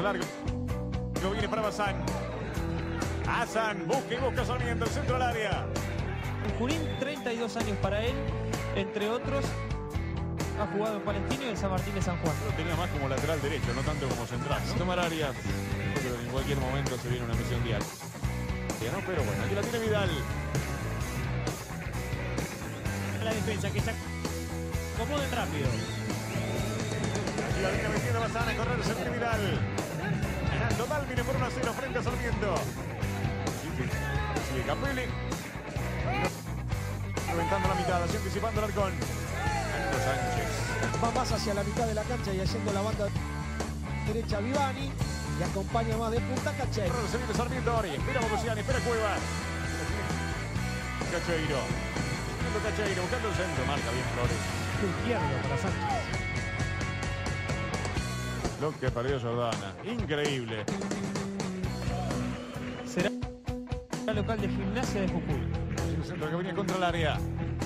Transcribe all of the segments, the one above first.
largo. Lo viene para Bazán. Hassan busca y busca Sarmiento, el centro del área. Junín, 32 años para él, entre otros. Ha jugado en Palestino y en San Martín de San Juan. Lo tenía más como lateral derecho, no tanto como central, ¿no? Tomar Arias. Yo creo que en cualquier momento se viene una misión diaria. ¿No? Pero bueno, aquí la tiene Vidal. La defensa que se acomoden rápido. Aquí la viene metiendo Bazán a correr, se viene Vidal. Ganando Dálmine por 1-0 frente a Sarmiento. Sigue Capelli. Reventando la mitad, así anticipando el Arcón. Sánchez. Va más hacia la mitad de la cancha y haciendo la banda derecha Vivani. Y acompaña más de punta Cacheiro. Se viene Sarmiento ahora. Espera Bogosiani, espera Cuevas. Cacheiro. Buscando Cacheiro, buscando el centro. Marca bien Flores. Izquierdo para Sánchez. Lo que perdió Jordana. Increíble. Será local de Gimnasia de Jujuy. El centro que venía contra el área.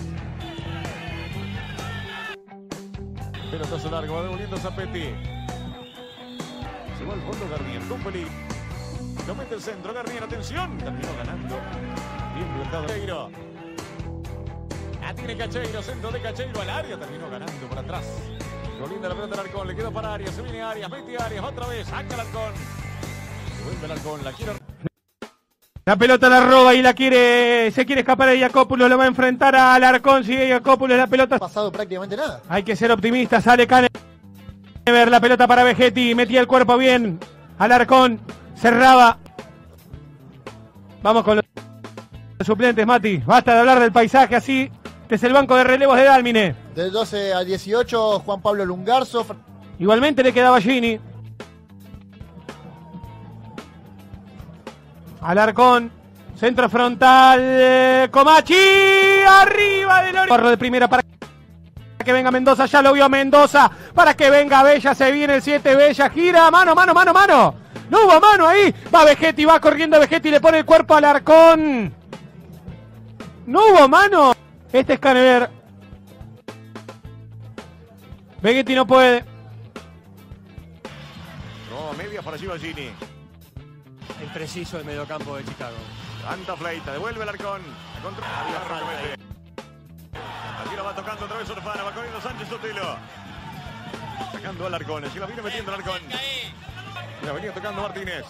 Pelotazo largo, va devolviendo Zapetti. Se va al fondo Garnier, con peligro. Lo mete el centro, Garnier, atención. Terminó ganando. Bien plantado Cacheiro. Tiene Cacheiro, centro de Cacheiro al área. Terminó ganando por atrás. Devolviendo la pelota al Arcón, le quedó para Arias. Se viene Arias, mete Arias, otra vez. Saca el Arcón. Devuelve el Arcón, la quiere. La pelota la roba y se quiere escapar de Jacopoulos, lo va a enfrentar a Alarcón, sigue Jacopoulos, la pelota. No ha pasado prácticamente nada. Hay que ser optimista, sale Canever, la pelota para Vegetti, metía el cuerpo bien, Alarcón, cerraba. Vamos con los suplentes, Mati, basta de hablar del paisaje así, este es el banco de relevos de Dálmine. Del 12 al 18, Juan Pablo Lungarzo. Igualmente le quedaba Gini. Alarcón, centro frontal, Comachi, arriba del corro de primera para que venga Mendoza, ya lo vio Mendoza, para que venga Bella, se viene el 7, Bella, gira, mano, no hubo mano ahí, va Vegetti, va corriendo Vegetti, le pone el cuerpo a Alarcón, no hubo mano, este es Canever, Vegetti no puede. No, media para Gini. El preciso del mediocampo de Chicago. Levanta Fleita, devuelve el Arcón. Aquí lo va tocando otra vez Orfano, va corriendo Sánchez Sotelo. Sacando al Arcón, así la viene metiendo el Arcón. Y la venía tocando Martínez.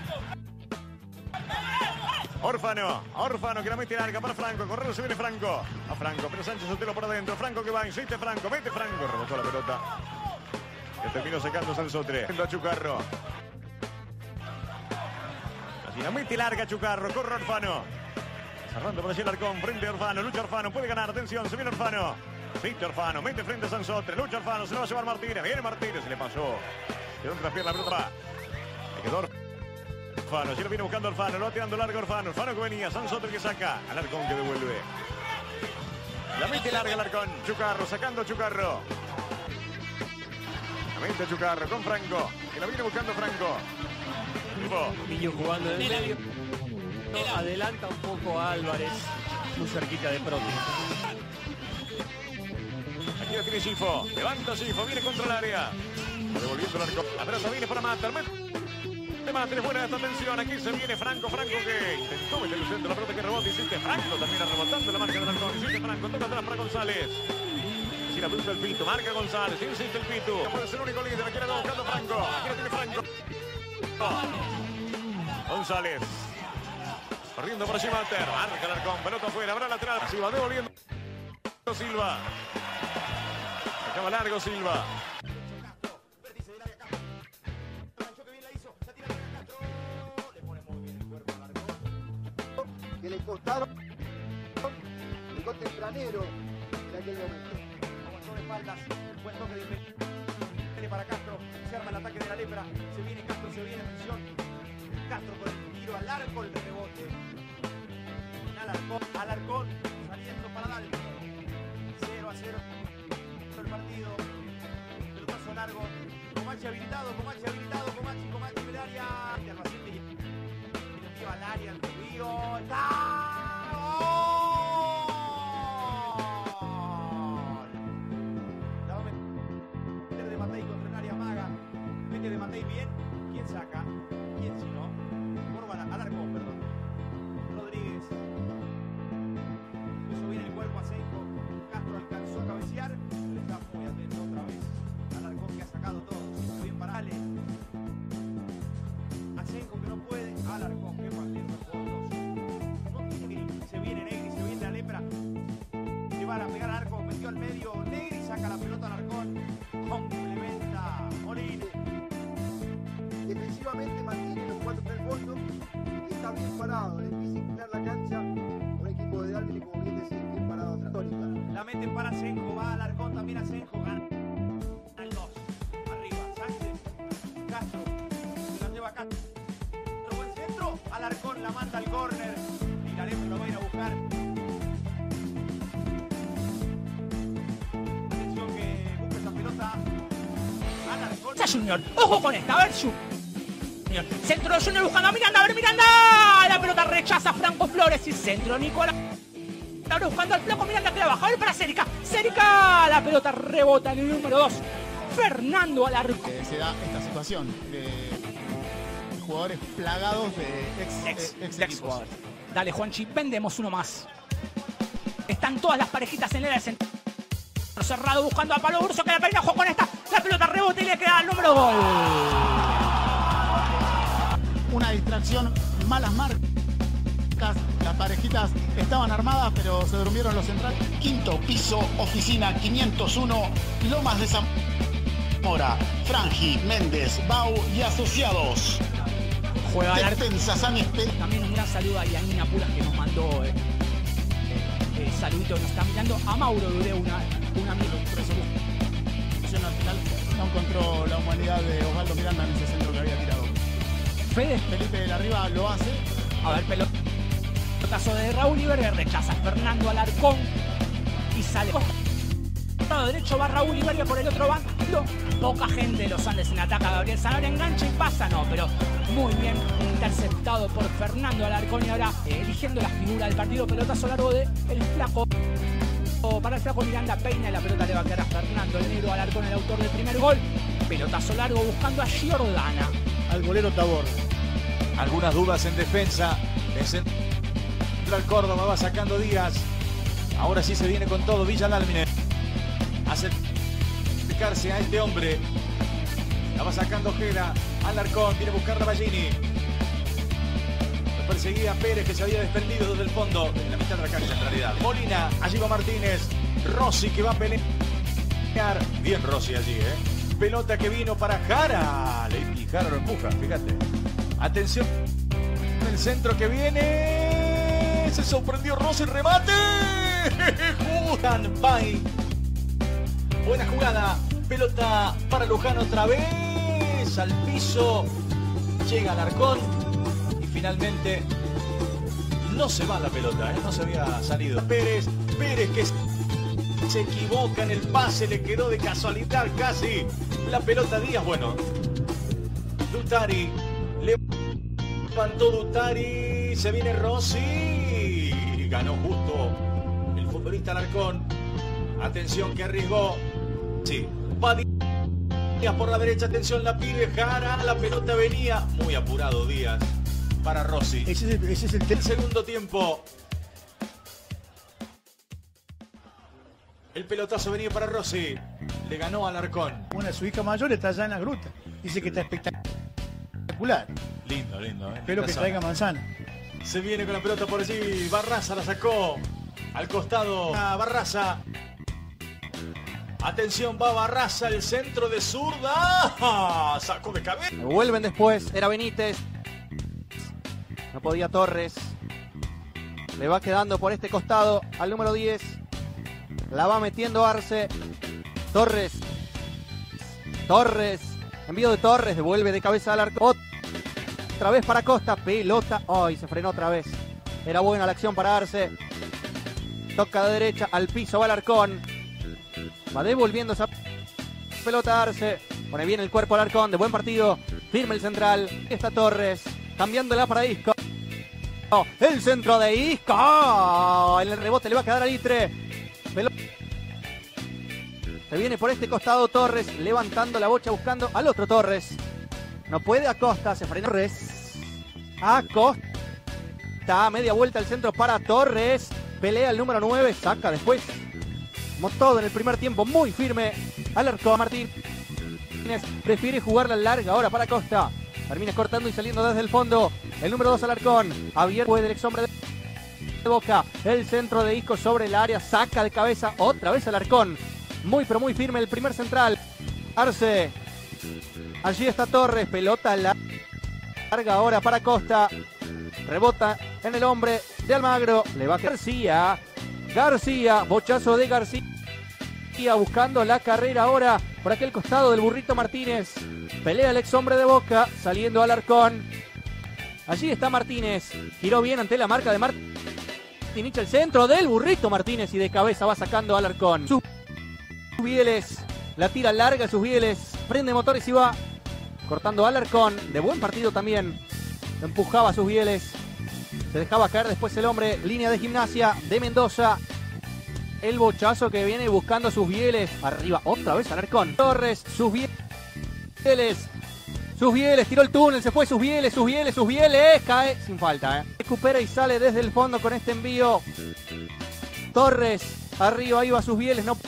Orfano que la mete larga para Franco, correro se viene Franco. A Franco, pero Sánchez Sotelo por adentro. Franco que va, insiste Franco, mete Franco. Rebotó la pelota. Que terminó sacando Sansotre. A Chucarro. La mete larga Chucarro, corre Orfano. Cerrando por allí el Arcón, frente a Orfano, lucha Orfano, puede ganar, atención, se viene Orfano. Viste Orfano, mete frente a Sansotre, lucha Orfano, se lo va a llevar Martínez, viene Martínez, se le pasó. Quedó entre las piernas, la pelota va. Le quedó Orfano, si lo viene buscando Orfano, lo va tirando largo Orfano que venía, Sansotre que saca, al Arcón que devuelve. La mete larga el Arcón, Chucarro, sacando Chucarro. La mete Chucarro con Franco, que la viene buscando Franco. Millo jugando en el medio. Adelanta un poco a Álvarez, muy cerquita de Proti. Aquí lo tiene Sifo, levanta Sifo, viene contra el área. Devolviendo el Arcón. La pelota viene para Mata. Mata, buena esta atención. Aquí se viene Franco que intentó meter el centro, la pelota que rebota. Insiste Franco, termina rebotando la marca del Arcón. Insiste Franco, toca atrás para González. Si la pelota el Pito, marca González, insiste el Pito. Puede ser el único líder, aquí la va buscando Franco. Aquí lo tiene Franco. González. Corriendo por allí Mater. Marca el Arcón. Pelota afuera. Habrá lateral. Así va devolviendo Silva. Acaba largo Silva. Que le costaron el gol tempranero en aquel momento. Aguantó de espaldas. Buen toque de Inmediatamente para Castro. Se arma el ataque de la lepra. Se viene Castro, se viene atención. Castro con el tiro al arco, el rebote. Alarcón saliendo para Dalmine. 0-0 el partido. Pelotazo largo. Comachi habilitado, Comachi en el área. Albacete y lo lleva al área, el desvío. ¡Está! ¡Gol! La va a meter de Matei contra el área Maga. Mete de Matei bien. ¿Quién saca? defensivamente mantiene los 4 del fondo y está bien parado. Le empieza a inclinar la cancha. Un equipo de Dalvin, como bien decís, bien parado atrás. La meten para Senjo, va Alarcón también a Senjo, gana el 2. Arriba, Sánchez, Castro, se la lleva Castro. Buen centro, Alarcón la manda al córner. Miraremos, lo va a ir a buscar. Atención que busca esa pelota. Alarcón. Junior, ojo con esta, a ver Junior. Centro de Junior buscando a Miranda, a ver Miranda. La pelota rechaza Franco Flores y centro Nicolás. Ahora buscando al flaco Miranda que la baja. A ver para Cérica. Cérica. La pelota rebota en el número 2. Fernando Alarcón. Se da esta situación de jugadores plagados de ex equipos. Dale, Juanchi, vendemos uno más. Están todas las parejitas en el área central. Cerrado buscando a Pablo Urso que la peina, ojo con esta. La pelota rebota y le queda el número gol. Una distracción, malas marcas. Las parejitas estaban armadas, pero se durmieron los centrales. Quinto piso, oficina 501, Lomas de Zamora. Frangi, Méndez, Bau y asociados. Juega Defensa San Espe. También un gran saludo a Yanina Pulas que nos mandó saludito, nos está mirando. A Mauro Duré, un amigo. Al final no encontró la humanidad de Osvaldo Miranda en ese centro que había tirado. Felipe de la Riva lo hace. A ver, pelotazo de Raúl Iberger, rechaza Fernando Alarcón y sale. Costado derecho va Raúl Iberger, por el otro bando. Poca gente de los Andes en ataca. Gabriel Sanabria engancha y pasa, no, pero muy bien interceptado por Fernando Alarcón y ahora eligiendo la figura del partido. Pelotazo largo de el flaco. Para el flaco Miranda, peina y la pelota le va a quedar a Fernando el negro Alarcón, el autor del primer gol. Pelotazo largo buscando a Giordana. Al golero Tabor. Algunas dudas en defensa. El central Córdoba va sacando Díaz. Ahora sí se viene con todo Villa Dálmine. Acercarse a este hombre. La va sacando Ojeda. Alarcón viene a buscar a Ballini. Perseguía Pérez que se había desprendido desde el fondo. En la mitad de la cancha en realidad. Molina, allí va Martínez. Rossi que va a pelear. Bien Rossi allí, Pelota que vino para Jara. Y Jara lo empuja, fíjate. Atención. El centro que viene. Se sorprendió Rossi. Remate. Judan Bay. Buena jugada. Pelota para Luján otra vez. Al piso. Llega Alarcón. Finalmente no se va la pelota, no se había salido. Pérez que se equivoca en el pase, le quedó de casualidad casi la pelota a Díaz. Bueno, Dutari, levantó Dutari, se viene Rossi, ganó justo el futbolista Alarcón. Atención que arriesgó, sí, va Díaz por la derecha, atención la pide Jara, la pelota venía, muy apurado Díaz. Para Rossi. Ese es el segundo tiempo. El pelotazo venía para Rossi. Le ganó a Alarcón. Bueno, su hija mayor está allá en la gruta. Dice que está espectacular. Lindo. Espero que traiga manzana. Se viene con la pelota por allí. Barraza la sacó al costado. A Barraza. Atención, va Barraza, el centro de zurda. Sacó de cabeza. Vuelven después. Era Benítez. No podía Torres. Le va quedando por este costado al número 10. La va metiendo Arce. Torres. Envío de Torres. Devuelve de cabeza al arco. Otra vez para Costa. Pelota. Ay, se frenó otra vez. Era buena la acción para Arce. Toca de derecha. Al piso va Alarcón. Va devolviendo esa pelota Arce. Pone bien el cuerpo Alarcón. De buen partido. Firme el central. Está Torres. Cambiándola para Isco. El centro de Isco. En el rebote le va a quedar a Litre. Se viene por este costado Torres. Levantando la bocha buscando al otro Torres. No puede Acosta. Se frena Torres. Acosta. Media vuelta al centro para Torres. Pelea el número 9. Saca después. Como todo en el primer tiempo. Muy firme. Alarcón Martínez. Prefiere jugarla larga ahora para Acosta. Termina cortando y saliendo desde el fondo. El número 2 Alarcón. Abierto del ex hombre de Boca. El centro de Isco sobre el área. Saca de cabeza otra vez Alarcón. Muy pero muy firme el primer central. Arce. Allí está Torres. Pelota Larga ahora para Costa. Rebota en el hombre de Almagro. Le va García. García. Bochazo de García. Buscando la carrera ahora por aquel costado del Burrito Martínez. Pelea el ex hombre de Boca. Saliendo Alarcón. Allí está Martínez. Giró bien ante la marca de Martínez. El centro del Burrito Martínez. Y de cabeza va sacando Alarcón. Sus Bieles. La tira larga sus Bieles. Prende motores y va. Cortando Alarcón. De buen partido también. Empujaba a sus Bieles. Se dejaba caer después el hombre. Línea de Gimnasia de Mendoza. El bochazo que viene buscando a sus Bieles. Arriba otra vez Alarcón. Torres. Sus Bieles. Sus Bieles. Tiró el túnel. Se fue sus Bieles. Sus Bieles. Sus Bieles. Cae sin falta. Recupera y sale desde el fondo con este envío. Torres. Arriba iba sus Bieles. No.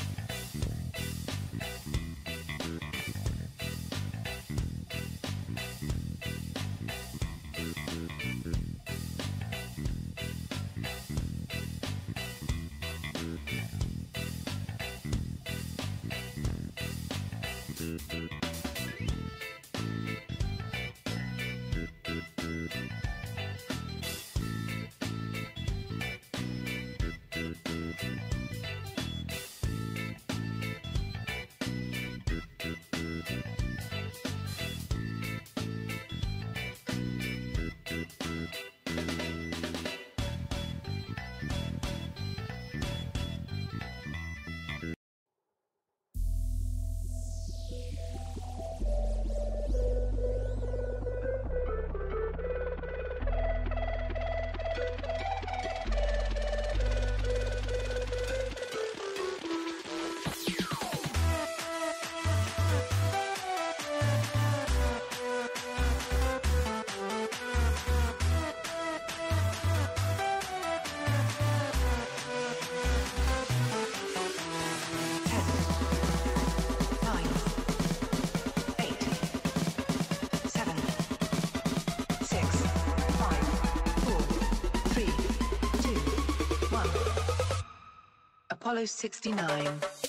Apollo 69.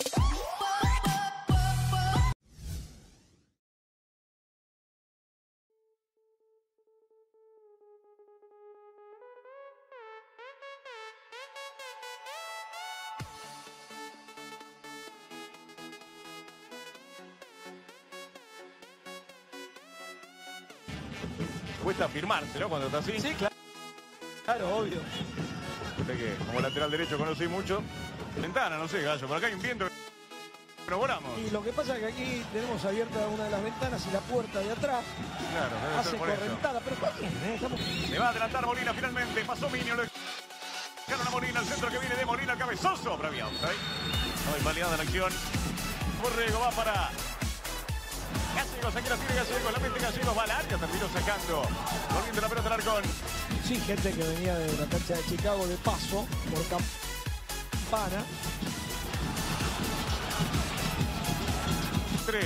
Cuesta firmárselo cuando está así. Sí, claro. Claro, obvio. Usted que como lateral derecho conocí mucho. Ventana, no sé, Gallo, por acá hay un viento. Pero volamos. Y lo que pasa es que aquí tenemos abierta una de las ventanas y la puerta de atrás Claro, debe hace ser por eso. correntada, pero está bien, ¿eh? Estamos... Se va a adelantar Molina finalmente. Pasó Minio. Lo dejaron a Molina. El centro que viene de Molina. Cabezoso. Pero había offside. No, invalidada la acción. Borrego va para Gallegos. Aquí la tiene Gallegos. La mete Gallegos. Va al área. Terminó sacando. Volviendo la pelota al Alarcón. Sí, gente que venía de la cancha de Chicago de paso por Campana. 3.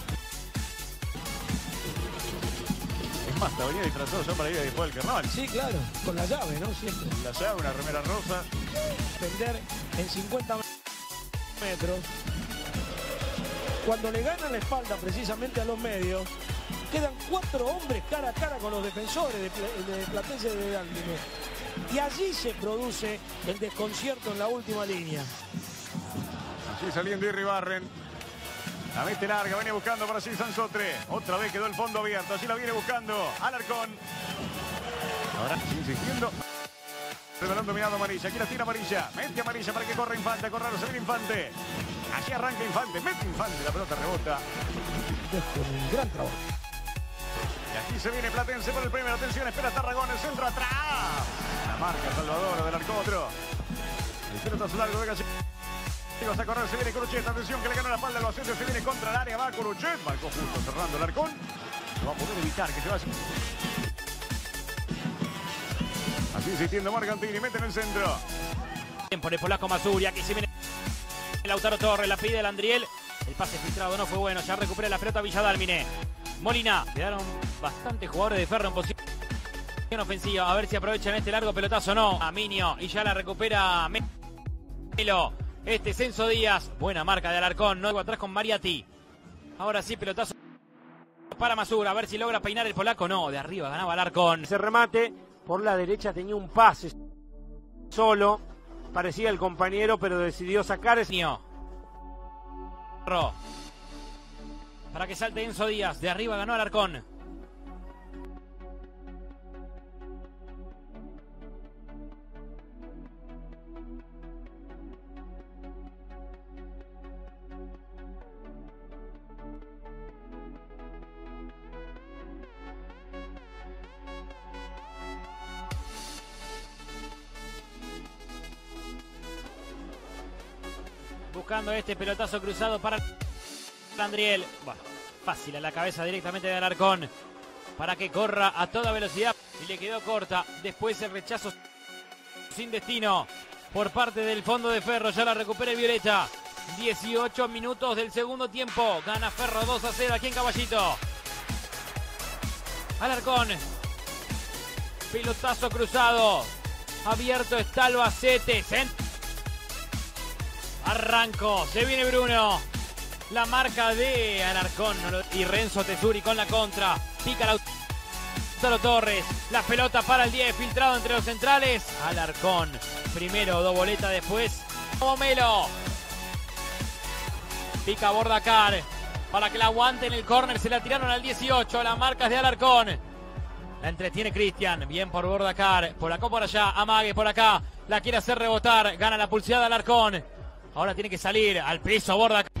Es más, te venía disfrazado ya para ir a después del carnaval. Sí, claro, con la llave, ¿no? Siempre. La llave, una remera rosa. Defender en 50 metros. Cuando le ganan la espalda precisamente a los medios, quedan 4 hombres cara a cara con los defensores de Platense de Dálmine. Y allí se produce el desconcierto en la última línea. Allí saliendo Irribarren. La mete larga, viene buscando para sí Sansotre. Otra vez quedó el fondo abierto. Allí la viene buscando Alarcón. Ahora insistiendo. Revelando mirado Amarilla. Aquí la tira Amarilla. Mete Amarilla para que corra Infante. A correr, se viene Infante. Allí arranca Infante. Mete Infante. La pelota rebota. Con un gran trabajo. Y aquí se viene Platense por el primero. Atención, espera Tarragón. El centro atrás. La marca Salvador del Arcotro. El pelotazo largo de Gallegos. A correr, se viene Curuchet, atención que le ganó la espalda al Albacete, se viene contra el área, va Curuchet, marcó justo cerrando el Alarcón, no va a poder evitar que se vaya. Así insistiendo Marcantini, mete en el centro. Por el polaco Mazuri, aquí se viene Lautaro Torres, la pide el Andriel, el pase filtrado no fue bueno, ya recupera la pelota Villadálmine. Molina, quedaron bastantes jugadores de Ferro en posición ofensiva, a ver si aprovechan este largo pelotazo o no. A Minio, y ya la recupera Melo. Este Censo Díaz, buena marca de Alarcón, no atrás con Mariati. Ahora sí, pelotazo para para Masura, a ver si logra peinar el polaco. No, de arriba ganaba Alarcón. Ese remate por la derecha tenía un pase solo. Parecía el compañero, pero decidió sacar ese. Para que salte Enzo Díaz. De arriba ganó Alarcón. Buscando este pelotazo cruzado para Andriel. Bueno, fácil a la cabeza directamente de Alarcón. Para que corra a toda velocidad. Y le quedó corta. Después el rechazo sin destino por parte del fondo de Ferro. Ya la recupera el Violeta. 18 minutos del segundo tiempo. Gana Ferro 2-0 aquí en Caballito. Alarcón. Pelotazo cruzado. Abierto está Albacete. Arrancó, se viene Bruno. La marca de Alarcón y Renzo Tesuri con la contra. Pica Lautaro Torres. La pelota para el 10, filtrado entre los centrales. Alarcón, primero Doboleta, después Momelo. Pica Bordacar para que la aguante en el córner. Se la tiraron al 18. La marca es de Alarcón. La entretiene Cristian. Bien por Bordacar. Por acá, por allá. Amague por acá. La quiere hacer rebotar. Gana la pulseada Alarcón. Ahora tiene que salir al piso Bordacar.